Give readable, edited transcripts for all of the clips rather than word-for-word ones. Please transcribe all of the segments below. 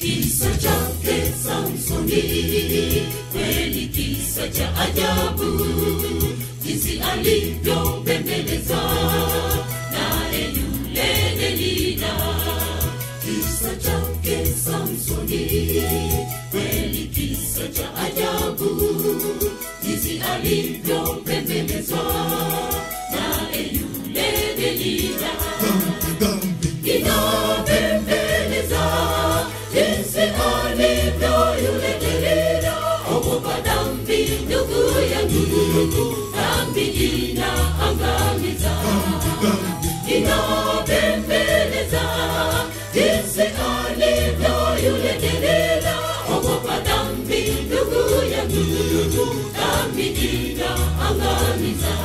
Kisa chake Samsoni, kweli kisa cha ajabu, jinsi alivyobembeleza naye yule Delila. Kisa chake Samsoni, kweli kisa cha ajabu, jinsi alivyobembeleza naye yule Delila. Inabembeleza jinsi alivyo yule Delila. Ogopa dhambi ndugu yangu, dhambi inaangamiza. Inabembeleza jinsi alivyo yule Delila. Ogopa dhambi ndugu yangu, dhambi inaangamiza.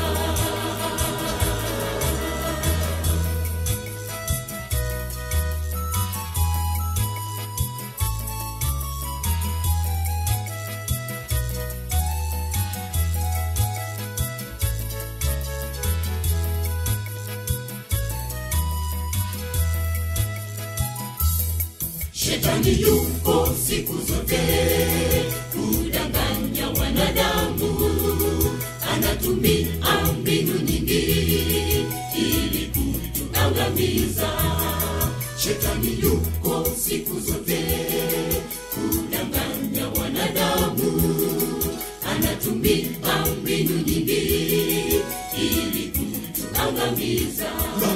Shetani yupo siku zote kudanganya wanadamu, anatumia mbinu nyingi ili kutuangamiza. Shetani yupo siku zote kudanganya wanadamu, anatumia mbinu nyingi ili kutuangamiza.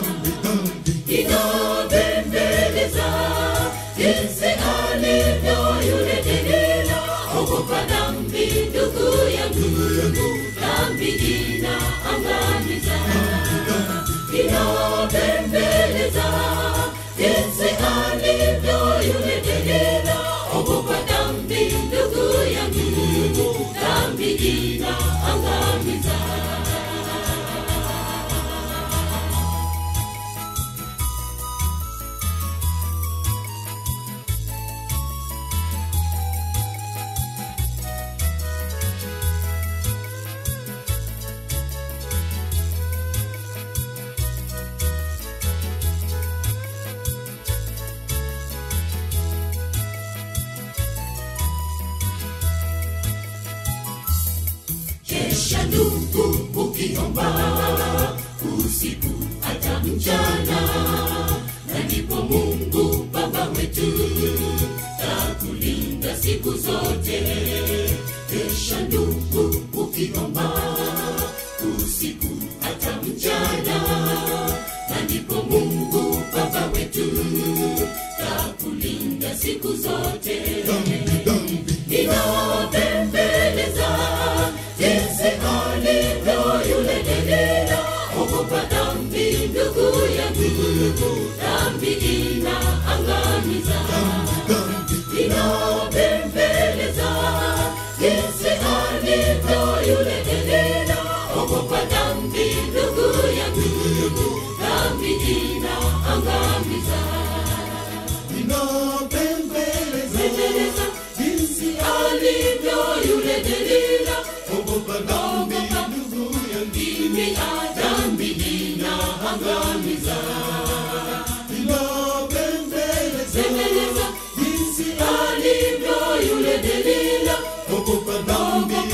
Inabembeleza jinsi alivyo yule Delila. Ogopa dhambi ndugu yangu, dhambi inaangamiza. Inabembeleza jinsi alivyo yule Delila. Ogopa dhambi ndugu yangu, dhambi inaangamiza. Kesha ndugu ukiomba usiku hata mchana, na ndipo Mungu Baba wetu takulinda siku zote. Kesha ndugu ukiomba usiku hata mchana, na ndipo Mungu Baba wetu takulinda siku zote. Inabembeleza jinsi alivyo yule Delila. Ogopa dhambi ndugu yangu, dhambi inaangamiza. Inabembeleza jinsi alivyo yule Delila. Ogopa dhambi ndugu yangu, dhambi inaangamiza. Inabembeleza jinsi alivyo yule Delila. Ogopa dhambi ndugu yangu, dhambi inaangamiza. Inabembeleza jinsi alivyo yule Delila. Ogopa dhambi